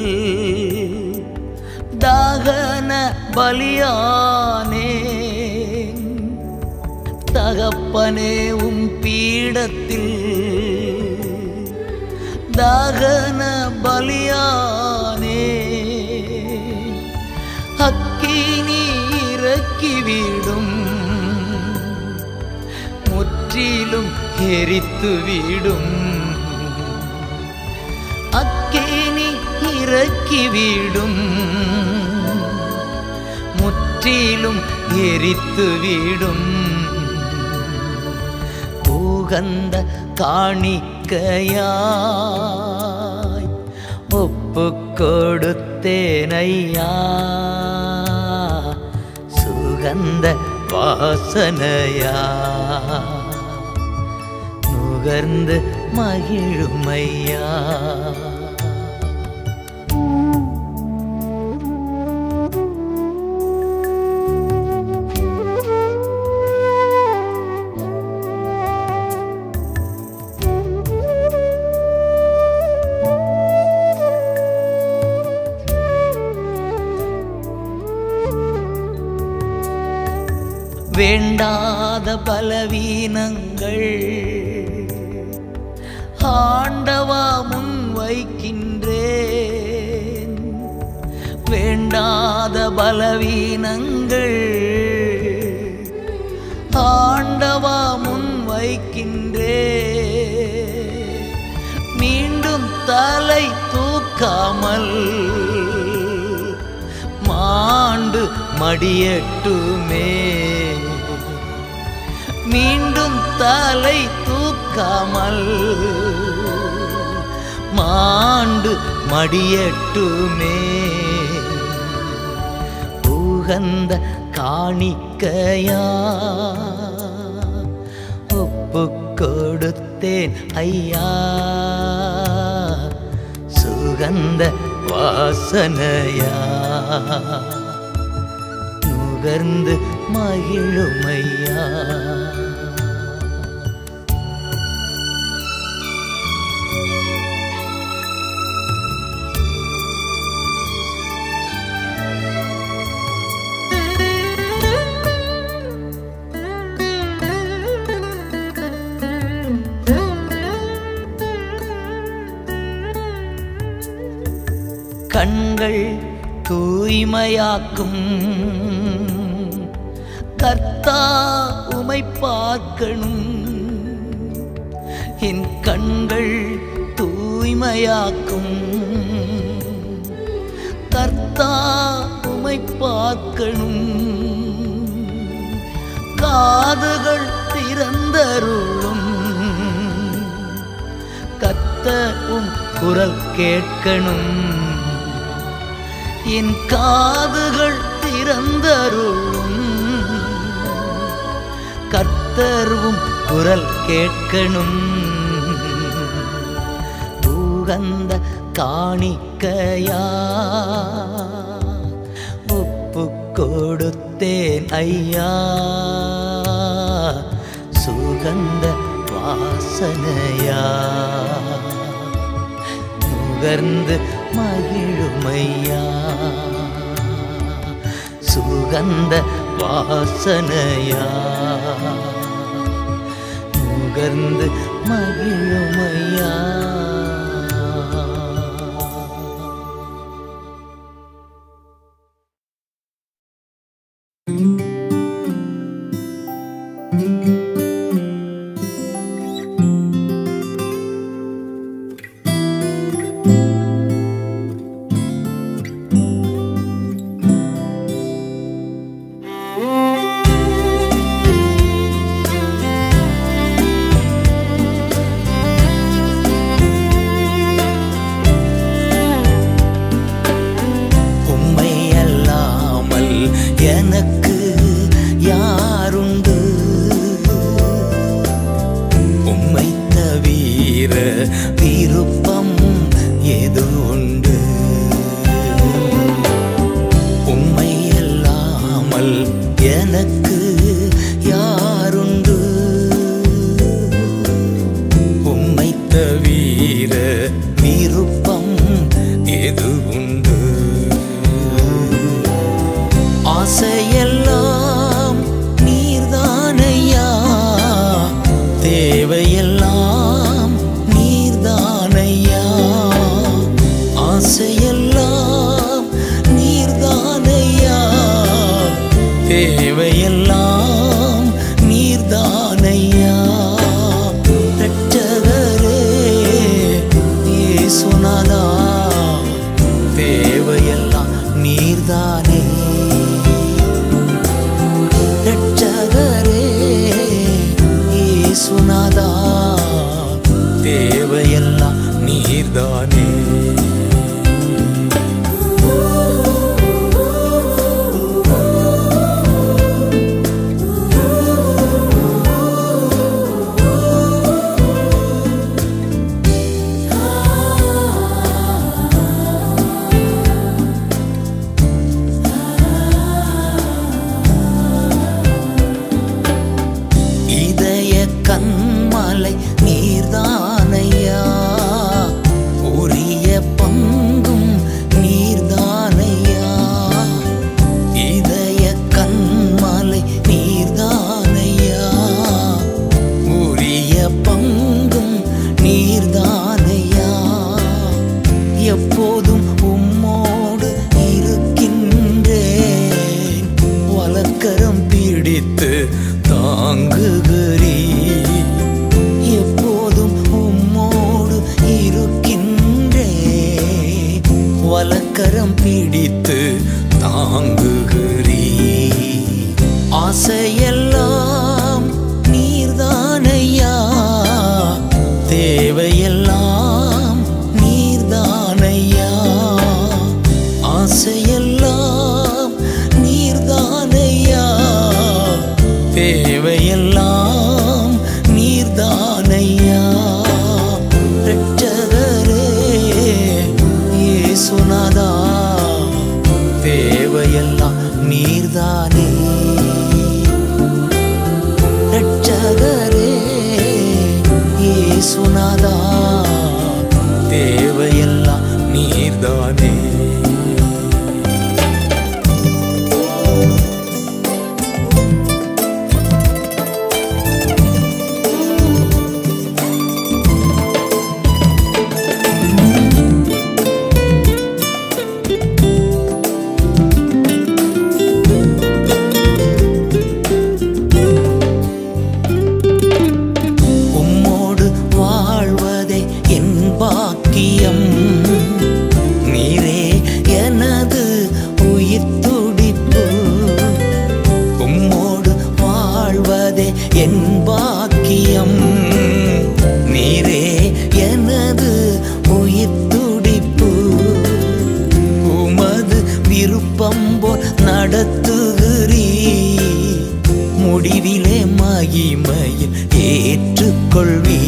தாகன பலியானே தகப்பனே உம் பீடத்தில் தாகன பலியானே அக்கினி இறக்கிவிடும் முற்றிலும் எரித்துவிடும் இறக்கிவிடும், முற்றிலும் எரித்துவிடும். உகந்த காணிக்கையாய் ஒப்புக் கொடுத்தேனையா, சுகந்த வாசனையா நுகர்ந்து மகிழுமையா. வேண்டாத பலவீனங்கள் ஆண்டவா முன் வைக்கின்றேன். வேண்டாத பலவீனங்கள் ஆண்டவா முன் வைக்கின்றேன். மீண்டும் தலை தூக்காமல் மாண்டு மடியட்டுமே. மீண்டும் தலை தூக்காமல் மாண்டு மடியட்டுமே. உகந்த காணிக்கையா ஒப்புக் கொடுத்தேன் ஐயா, சுகந்த வாசனையா நுகர்ந்து மகிழுமையா. கண்கள் தூய்மையாக்கும் கர்த்தா உமை பார்க்கணும். என் கண்கள் தூய்மையாக்கும் கர்த்தா உமை பார்க்கணும். காதுகள் திறந்தருளும் கர்த்தர் குரல் கேட்கணும். என் காதுகள் திறந்தருளும் கர்த்தரும் குரல் கேட்கணும். உகந்த காணிக்கையா ஒப்புக் கொடுத்தேன் ஐயா, சுகந்த வாசனையா நுகர்ந்து மகிழுமையா. சுகந்த வாசனையா நுகர்ந்து மகிழுமையா. எனக்கு யாருண்டு? உம்மை தவிர விருப்பம் எது உண்டு? உம்மை அல்லாமல் எனக்கு யாருண்டு? உம்மை தவிர விருப்பம் எது உண்டு? ஆசையெல்லாம் நீர்தானையா, தேவையெல்லாம் நீர்தானையா. ஆசையெல்லாம் நீர்தானையா, தேவையெல்லாம் நீர்தானையா. இரட்சகரே நீர்தானே. கண்மலை நீர்தானையா, உரிய பங்கும் நீர்தானையா. இதய கண்மலை நீர்தானையா, உரிய பங்கும் நீர்தானையா. எப்போதும் உம்மோடு இருக்கின்றேன், வலக்கரம் பிடித்து தாங்குகிறீ. வலக்கரம் பிடித்து தாங்குகிறீ. ஆசையெல்லாம் நீர்தானையா, தேவையெல்லாம் நீர்தானையா. ஆசையெல்லாம் நீர்தானையா, தேவையெல்லாம் நீர்தானையா. சுனாதா, தேவையெல்லாம் நீர்தானே. ரட்சகரே இயேசுநாதா, தேவையெல்லாம் நீர்தானே. பாக்கியம் நீரே எனது உயிர் துடிப்பு. உம்மோடு வாழ்வதே என் பாக்கியம், நீரே எனது உயிர் துடிப்பு. உமது விருப்பம் போல் நடத்துகிறீ, முடிவிலே மகிமையில் ஏற்றுக்கொள்வீ.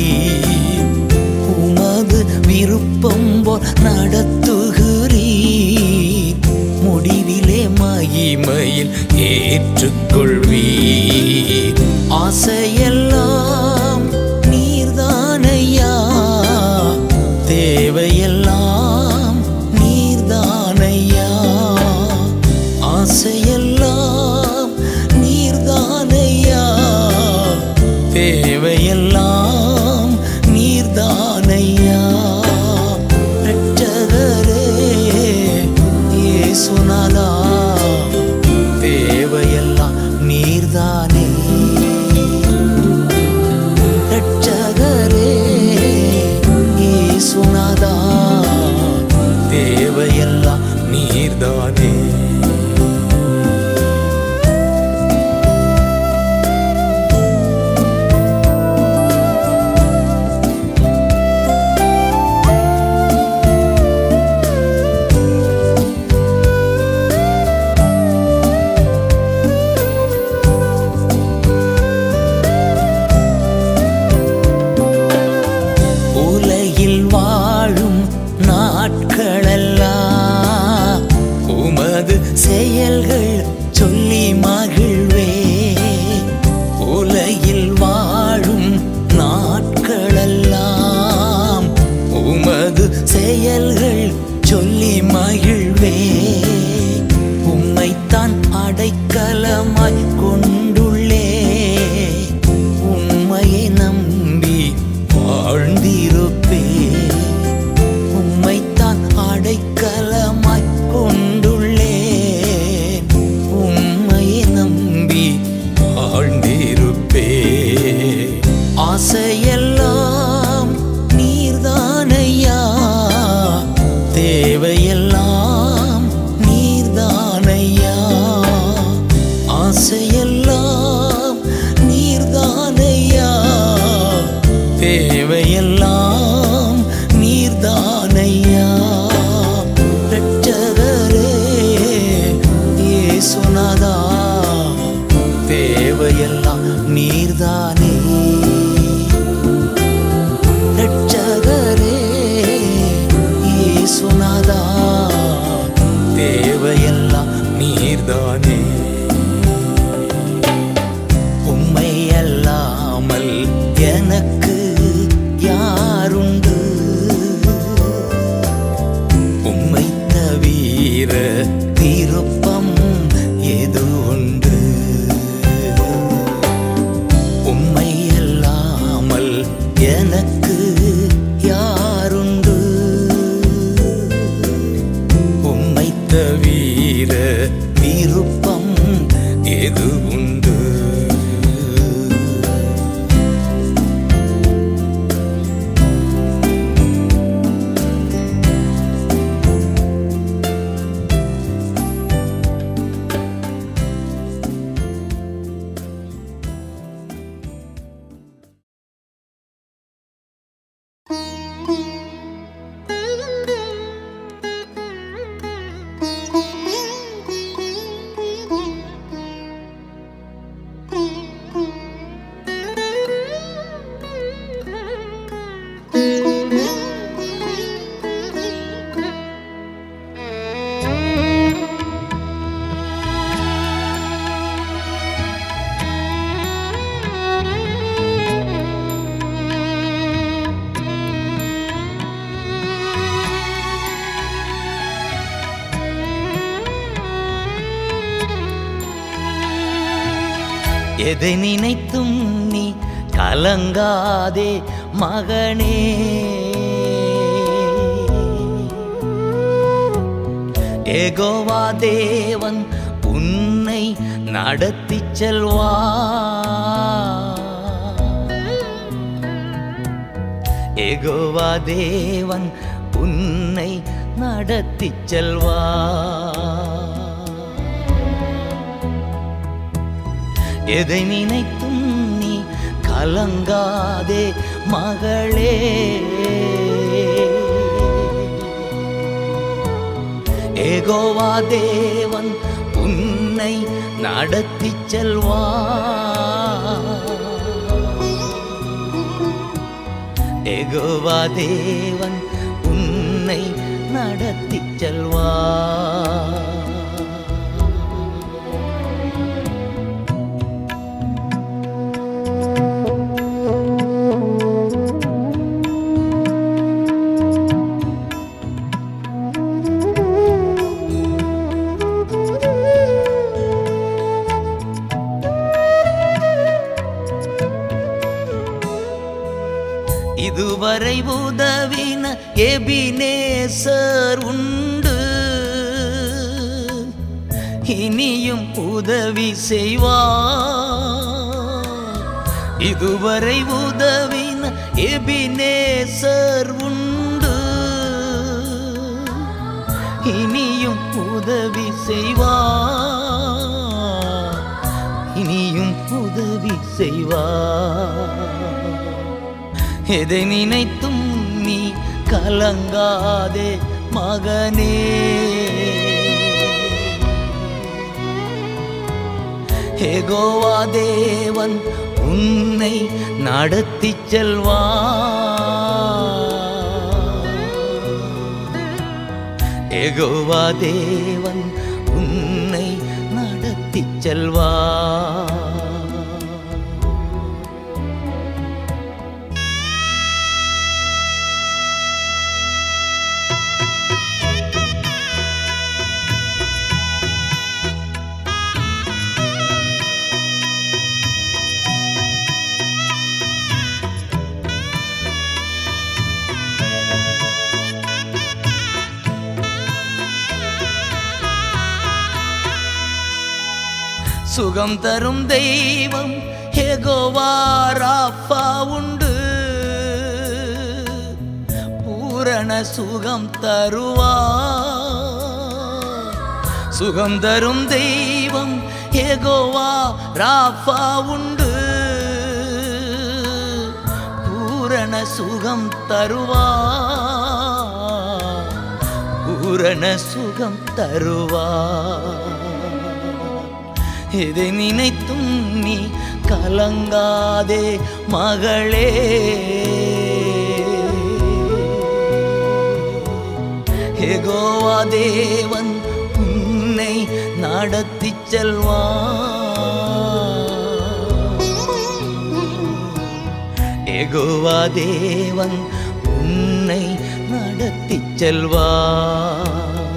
உமது விருப்பம் போல் நடத்துகிறீர், முடிவிலே மகிமையில் ஏற்றுக்கொள்வீர். ஆசையெல்லாம் நீர்தானையா, தேவையெல்லாம் நீர்தானையா. ஆசையெல்லாம் நீர்தானையா, தேவையெல்லாம் நீர்தானையா. ரட்சகரே இயேசுநாதா, தேவையெல்லாம் நீர்தானே. ரட்சகரே இயேசுநாதா, தேவையெல்லாம் நீர்தானே. எதை நினைத்தும் நீ கலங்காதே மகனே. யெகோவா தேவன் உன்னை நடத்திச் செல்வார். யெகோவா தேவன் உன்னை நடத்திச் செல்வார். எதை நினைத்தும் நீ கலங்காதே மகளே. யெகோவா தேவன் உன்னை நடத்திச் செல்வார். யெகோவா தேவன் உன்னை நடத்திச் செல்வார். இதுவரை உதவின எபினேசர் உண்டு, இனியும் உதவி செய்வார். இதுவரை உதவின எபினேசர் உண்டு, இனியும் உதவி செய்வார். இனியும் உதவி செய்வார். எதை நினைத்தும் நீ கலங்காதே மகனே. யெகோவா தேவன் உன்னை நடத்திச் செல்வார். யெகோவா தேவன் உன்னை நடத்திச் செல்வார். சுகம் தரும் தெய்வம் யெகோவா ராஃபா உண்டு, பூரண சுகம் தருவார். சுகம் தரும் தெய்வம் யெகோவா ராஃபா உண்டு, பூரண சுகம் தருவார். பூரண சுகம் தருவார். எதை நினைத்தும் நீ கலங்காதே மகளே. யெகோவா தேவன் உன்னை நடத்திச் செல்வார். யெகோவா தேவன் உன்னை நடத்திச் செல்வார்.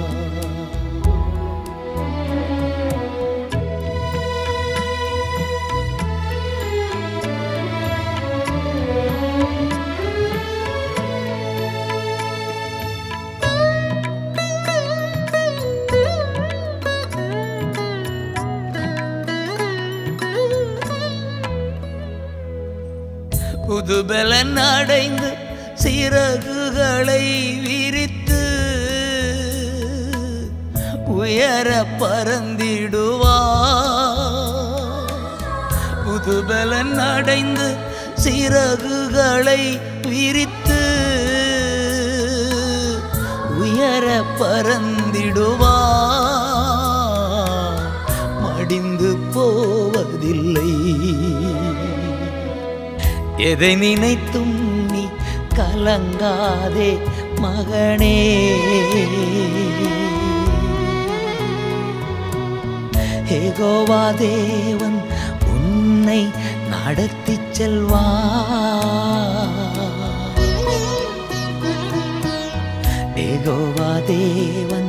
புதுபலன் அடைந்து சிறகுகளை விரித்து உயர பறந்திடுவார். புதுபலன் அடைந்து சிறகுகளை விரித்து உயர பறந்திடுவார். மடிந்து போவதில்லை. எதை நினைத்தும் நீ கலங்காதே மகனே. யெகோவா தேவன் உன்னை நடத்திச் செல்வார். யெகோவா தேவன்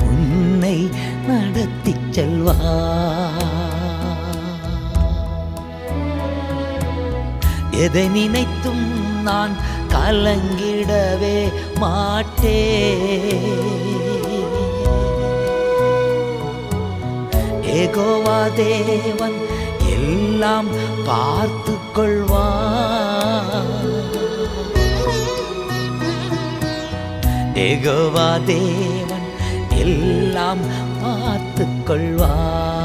உன்னை நடத்திச் செல்வார். எதை நினைத்தும் நான் கலங்கிடவே மாட்டேன். யெகோவா தேவன் எல்லாம் பார்த்து கொள்வார். யெகோவா தேவன் எல்லாம் பார்த்து கொள்வார்.